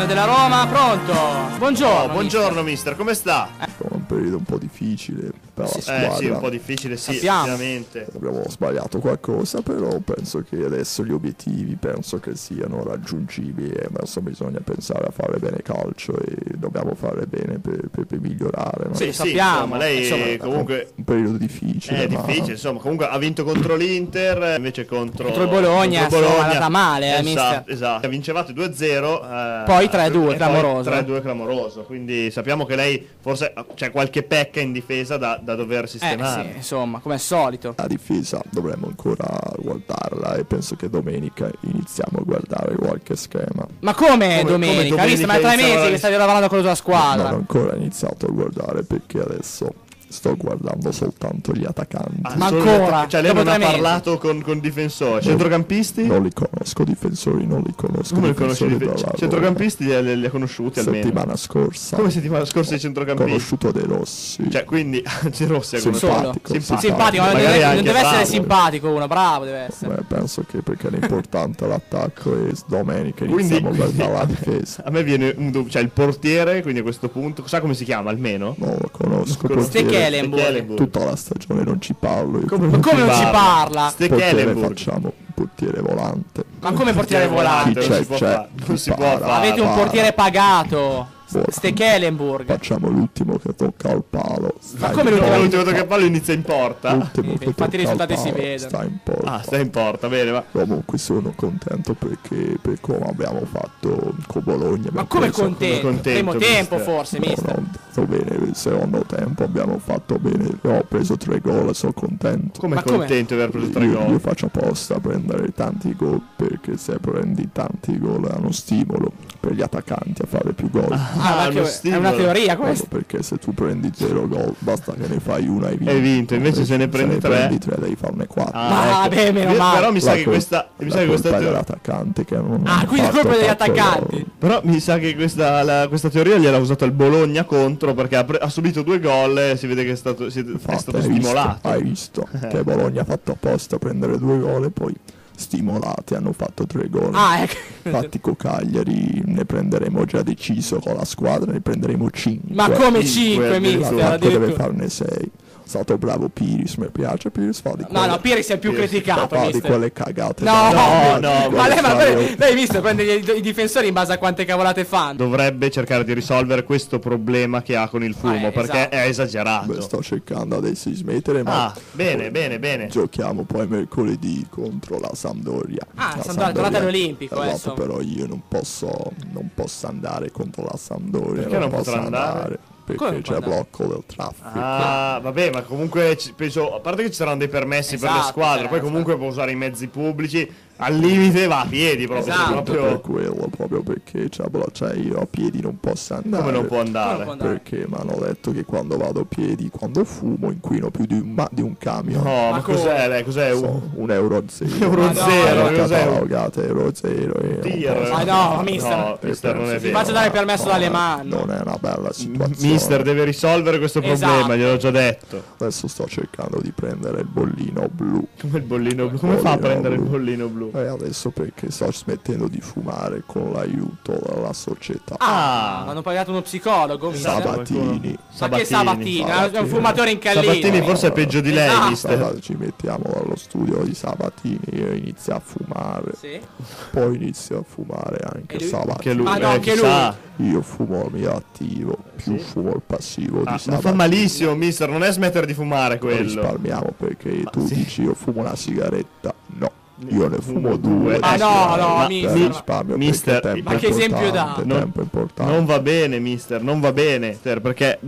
della Roma, pronto? Buongiorno. Buongiorno mister, come sta? Un periodo un po' difficile per la squadra. Sì, un po' difficile, sì, Sappiamo. effettivamente. Abbiamo sbagliato qualcosa, però penso che adesso gli obiettivi penso che siano raggiungibili e adesso bisogna pensare a fare bene calcio e dobbiamo fare bene per migliorare. No? Sì, sappiamo. Insomma, lei Insomma, comunque un periodo difficile. è difficile, insomma, comunque ha vinto contro l'Inter, invece contro il Bologna, insomma, è andata male, mister. Esatto, vincevate 2-0, Poi 3-2, e clamoroso. Poi 3-2 clamoroso, quindi sappiamo che lei forse c'è qualche pecca in difesa da dover sistemare. Sì, insomma, come al solito. La difesa dovremmo ancora guardarla e penso che domenica iniziamo a guardare qualche schema. Ma come domenica? Hai visto? Ma è 3 mesi che stai lavorando con la tua squadra. Non ho ancora iniziato a guardare perché adesso sto guardando soltanto gli attaccanti. Ma ancora? Cioè lei Dopo non ha 3 mesi? parlato con difensori, centrocampisti? Non li conosco, difensori non li conosco. Come li conosci? Difensori della Centrocampisti li ha conosciuti almeno? settimana scorsa. Come settimana scorsa i Ho centrocampisti? conosciuto De Rossi. Cioè quindi De Rossi ha conosciuto. Simpatico. Simpatico, ma Magari non anche deve essere bravo. simpatico uno, bravo deve essere. Beh, penso che perché è importante l'attacco e domenica Quindi iniziamo a guardare la difesa. a me viene un dubbio, cioè il portiere, quindi a questo punto, sa come si chiama almeno? Non lo conosco. Non Stekelenburg. Tutta la stagione non ci parlo. io. Ma come non ci parla? Portiere Stekelenburg. facciamo un portiere volante. Ma come portiere volante? Chi Non si può fare. Non si può fare. Avete un portiere pagato. Buono. Stekelenburg. Facciamo l'ultimo che tocca al palo. Ma come l'ultimo? L'ultimo che palo inizia in porta. L'ultimo che Infatti i tocca al risultati si palo vedono. sta in porta. Ah, sta in porta, bene, ma Comunque sono contento perché per come abbiamo fatto con Bologna. Ma come penso- contento? Primo mister. tempo forse, No, mister. no, sto bene, il secondo tempo abbiamo fatto bene, ho preso 3 gol e sono contento. come Ma come? contento di aver preso 3 Io gol. faccio apposta a prendere tanti gol perché se prendi tanti gol è uno stimolo per gli attaccanti a fare più gol. Ma che- è una teoria questa. Perché se tu prendi 0 gol basta che ne fai una e vinci. Hai vinto, invece se ne prendi 3 devi farne 4. Ah, beh, meno male. Però mi sa che questa è dell'attaccante che non Ah, ha quindi è fatto colpa degli 4 attaccanti. gol. Però mi sa che questa teoria gliel'ha usata il Bologna contro, perché ha subito 2 gol e si vede che è stato Infatti, stimolato. hai visto che Bologna ha fatto apposta a prendere 2 gol e poi stimolati hanno fatto 3 gol. Ah, ecco. Infatti con Cagliari ne prenderemo già deciso con la squadra, ne prenderemo 5. Ma come 5, cinque, mister? L'altro deve Addirittura. farne 6. È stato bravo Piris, mi piace Piris fa di No, quelle, no, Piris è il più criticato, fa di mister. quelle cagate. No, no, ma lei, fare- lei visto, prende i difensori in base a quante cavolate fanno. Dovrebbe cercare di risolvere questo problema che ha con il fumo, perché esatto. è esagerato. Beh, sto cercando adesso di smettere, ma Ah, bene, bene, bene. giochiamo poi mercoledì contro la Sampdoria. Ah, La Sampdoria, tornate all'Olimpico, esatto, insomma. però io non posso andare contro la Sampdoria. Perché non posso potrà andare? Perché Come c'è non può blocco del traffico. Ah, vabbè, ma comunque penso, a parte che ci saranno dei permessi per le Esatto, squadre, poi comunque può usare i mezzi pubblici, al limite va a piedi proprio. Esatto. Per proprio quello, proprio perché cioè io a piedi non posso andare. come non può Come andare? non può andare? Perché mi hanno detto che quando vado a piedi, quando fumo, inquino più di un camion. No, ma come? cos'è lei? Cos'è? So, un euro zero. Euro Ma no, zero, no, cos'è? Catalogate euro zero. E non Tir. posso Ma no, mister. No, mister, non è Si vero. faccia dare permesso dalle mani. Non è una bella situazione. Mister deve risolvere questo Esatto. problema, gliel'ho già detto. Adesso sto cercando di prendere il bollino blu. Come il bollino blu? Come fa a prendere il bollino blu? E adesso perché sto smettendo di fumare con l'aiuto della società. Ah, ma hanno pagato uno psicologo, mister. Sabatini. Ma che Sabatini? È un Sabatini. fumatore incallito. Sabatini forse è peggio di lei, Esatto. mister. Ci mettiamo allo studio di Sabatini e inizia a fumare. Sì. Poi inizio a fumare anche E lui? Sabatini. Che lui, Ma no, anche chissà. Io fumo il mio attivo, più fumo il passivo di Ah, ma Sabatini. fa malissimo, mister, non è smettere di fumare quello. Risparmiamo perché tu sì. dici io fumo una sigaretta. No, io ne fumo due. Ma no, no, ma- mister. Risparmio mister, perché tempo ma che esempio dà? importante, Non- tempo importante. Non va bene, mister, non va bene. Perché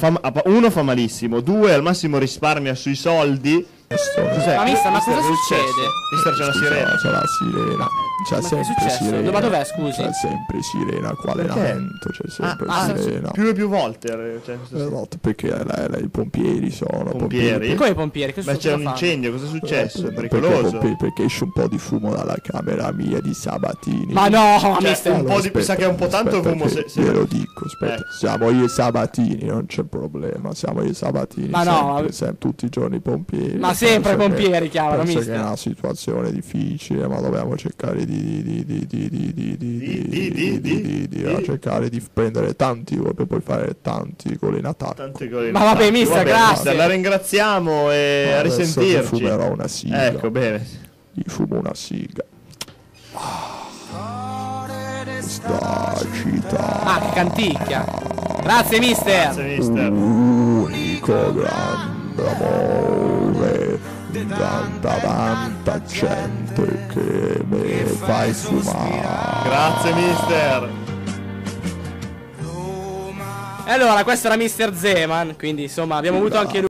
uno fa malissimo, 2 al massimo risparmia sui soldi. Cos'è? Ma mister, ma cosa è succede? Mister, c'è una sirena. C'è la sirena. C'è Ma che è sempre successo? sirena. Ma dov'è, scusi? C'è sempre sirena qua Perché? allenamento. C'è sempre sirena. Più e più volte. Cioè, Esatto, perché i pompieri sono Pompieri? Come i pompieri? Che Ma c'è un fanno? incendio, cosa è successo? È Perché, pericoloso. perché esce un po' di fumo dalla camera mia di Sabatini. Ma no, Cioè, mister. un po' di Aspetta, sa che è un po' tanto aspetta fumo che se glielo dico, aspetta. Eh. Siamo io e Sabatini, non c'è problema. Siamo io e Sabatini. Ma no, sempre, tutti i giorni pompieri. Ma sempre i pompieri chiamano, penso che è mister. una situazione difficile, ma dobbiamo cercare cercare di prendere tanti gol per poi fare tanti gol in attacco. Tanti gol in Ma vabbè, attacco. mister, grazie. La ringraziamo e a Adesso risentirci. gli fumerò una siga. Ecco, bene. Gli fumo una siga. Sta città. Ah, che canticchia. Grazie, mister. Grazie, mister. Unico grande amore, tanta gente che mi fai sfumare. Grazie, mister. E allora, questo era Mister Zeman, quindi insomma abbiamo avuto anche lui.